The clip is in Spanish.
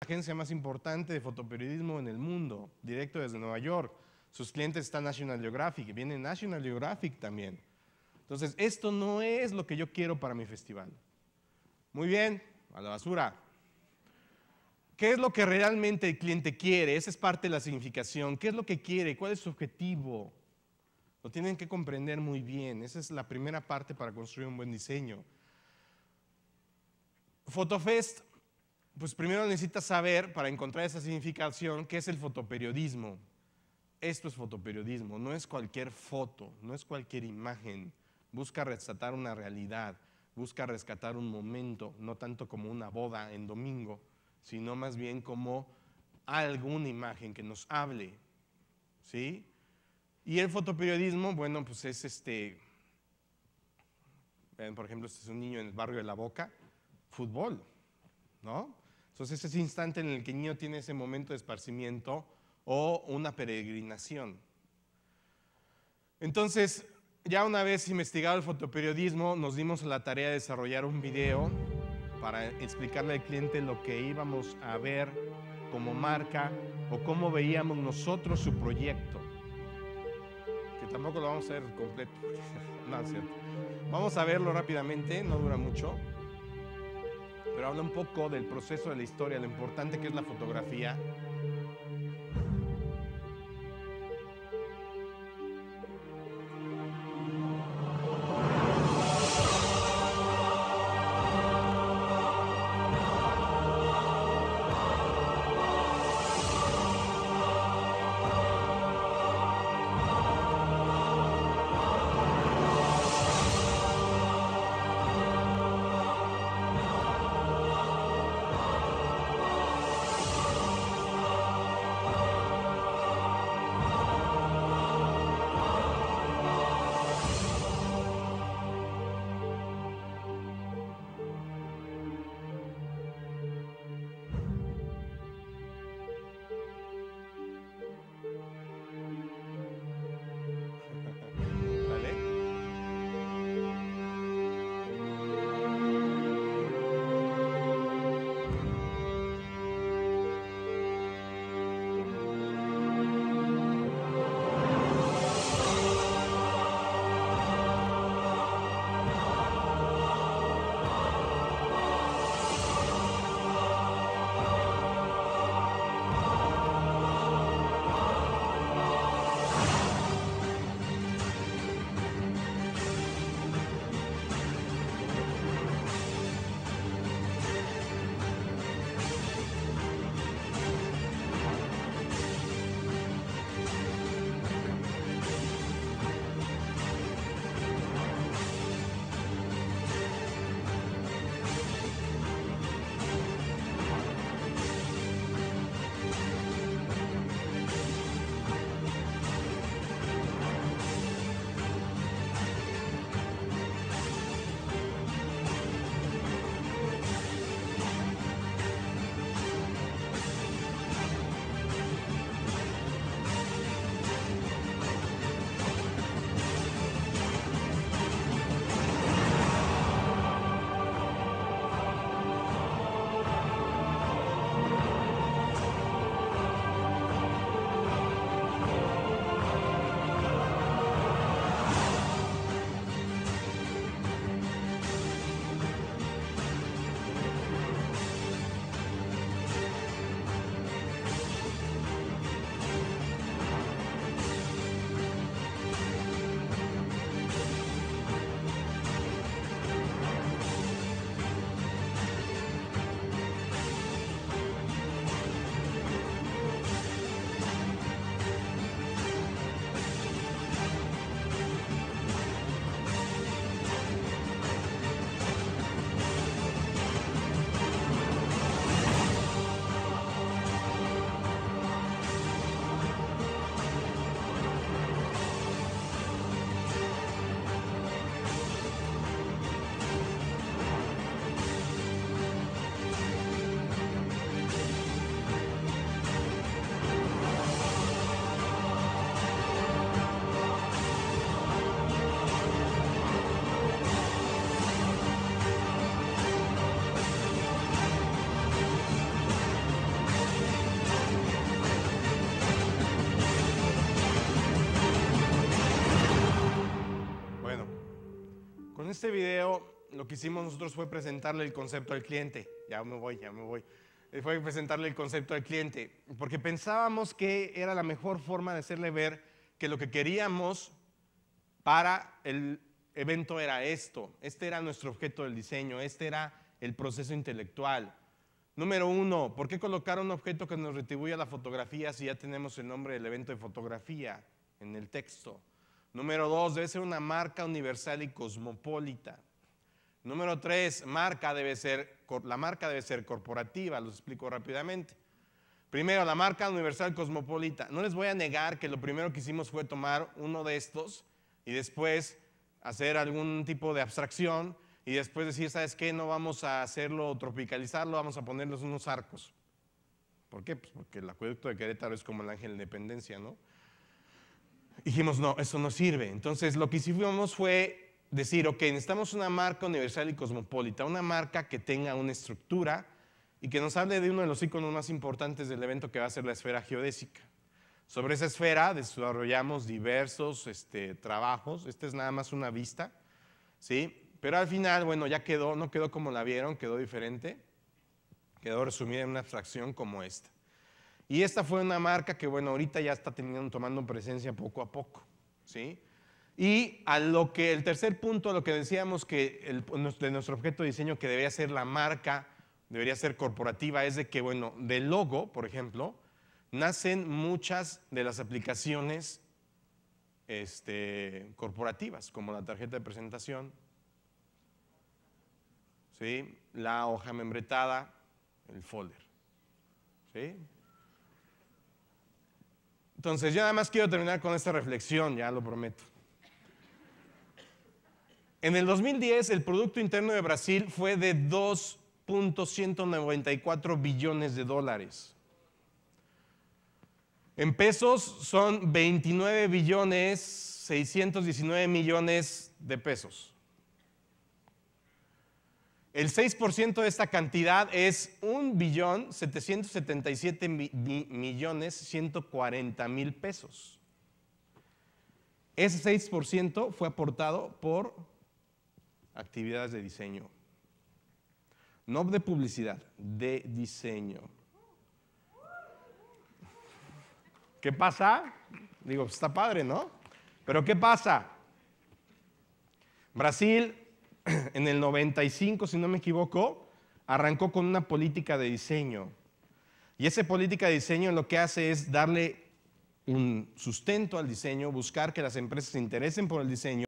agencia más importante de fotoperiodismo en el mundo, directo desde Nueva York. Sus clientes están National Geographic, viene National Geographic también. Entonces, esto no es lo que yo quiero para mi festival. Muy bien, a la basura. ¿Qué es lo que realmente el cliente quiere? Esa es parte de la significación. ¿Qué es lo que quiere? ¿Cuál es su objetivo? Lo tienen que comprender muy bien. Esa es la primera parte para construir un buen diseño. Fotofest, pues primero necesitas saber, para encontrar esa significación, qué es el fotoperiodismo. Esto es fotoperiodismo, no es cualquier foto, no es cualquier imagen. Busca rescatar una realidad, busca rescatar un momento, no tanto como una boda en domingo, sino más bien como alguna imagen que nos hable, ¿sí? Y el fotoperiodismo, bueno, pues es vean, por ejemplo, este es un niño en el barrio de La Boca, fútbol, ¿no? Entonces ese instante en el que el niño tiene ese momento de esparcimiento o una peregrinación. Entonces, ya una vez investigado el fotoperiodismo, nos dimos a la tarea de desarrollar un video para explicarle al cliente lo que íbamos a ver como marca o cómo veíamos nosotros su proyecto. Que tampoco lo vamos a ver completo, no es cierto. Vamos a verlo rápidamente, no dura mucho, pero habla un poco del proceso de la historia, lo importante que es la fotografía. En este video lo que hicimos nosotros fue presentarle el concepto al cliente. Ya me voy. Fue presentarle el concepto al cliente, porque pensábamos que era la mejor forma de hacerle ver que lo que queríamos para el evento era esto. Este era nuestro objeto del diseño, este era el proceso intelectual. Número 1, ¿por qué colocar un objeto que nos retribuya la fotografía si ya tenemos el nombre del evento de fotografía en el texto? Número 2, debe ser una marca universal y cosmopolita. Número 3, la marca debe ser corporativa, lo explico rápidamente. Primero, la marca universal cosmopolita. No les voy a negar que lo primero que hicimos fue tomar uno de estos y después hacer algún tipo de abstracción y después decir, ¿sabes qué? No vamos a hacerlo, tropicalizarlo, vamos a ponerles unos arcos. ¿Por qué? Pues porque el acueducto de Querétaro es como el Ángel de la Independencia, ¿no? Dijimos, no, eso no sirve. Entonces, lo que hicimos fue decir, ok, necesitamos una marca universal y cosmopolita, una marca que tenga una estructura y que nos hable de uno de los iconos más importantes del evento, que va a ser la esfera geodésica. Sobre esa esfera desarrollamos diversos trabajos. Esta es nada más una vista, ¿sí? Pero al final, bueno, ya quedó, no quedó como la vieron, quedó diferente. Quedó resumida en una abstracción como esta. Y esta fue una marca que, bueno, ahorita ya está tomando presencia poco a poco, ¿sí? Y el tercer punto, a lo que decíamos que de nuestro objeto de diseño que debería ser la marca, debería ser corporativa, es de que, bueno, del logo, por ejemplo, nacen muchas de las aplicaciones corporativas, como la tarjeta de presentación, ¿sí? La hoja membretada, el folder, ¿sí? Entonces, yo nada más quiero terminar con esta reflexión, ya lo prometo. En el 2010, el Producto Interno de Brasil fue de 2.194 billones de dólares. En pesos son 29 billones 619 millones de pesos. El 6% de esta cantidad es 1.777.140.000 pesos. Ese 6% fue aportado por actividades de diseño. No de publicidad, de diseño. ¿Qué pasa? Digo, está padre, ¿no? Pero ¿qué pasa? Brasil, en el 95, si no me equivoco, arrancó con una política de diseño. Y esa política de diseño lo que hace es darle un sustento al diseño, buscar que las empresas se interesen por el diseño